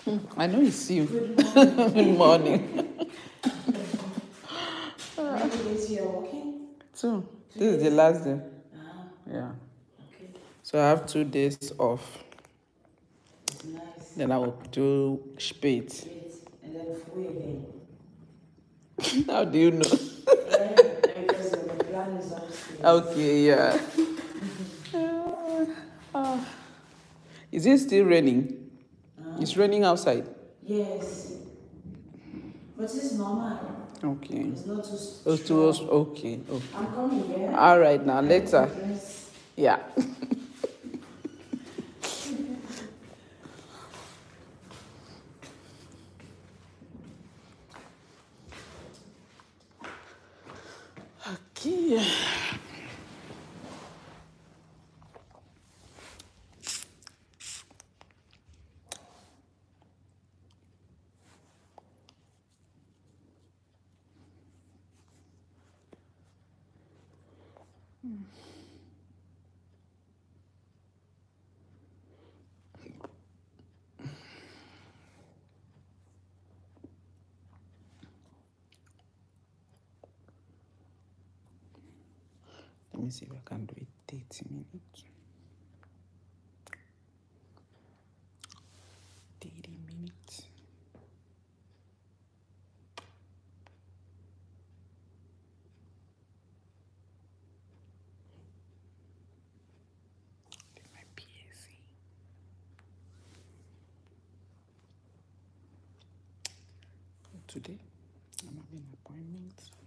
I know it's you. Good morning. Good morning. How many days you are working? 2. This is the last day. Ah, Yeah. okay. So I have 2 days off. It's nice. Then I will do spade. Wait, and then free again. How do you know? Because the plan is upstairs. Okay, yeah. Ah. Is it still raining? It's raining outside. Yes. But it's normal. Okay. It's not too Those two was okay. Okay. I'm coming, yeah? All right, now later. Dress. Yeah. Okay. Let me see if I can do it 30 minutes. 30 minutes. Get my PSC. Today, I'm having an appointment.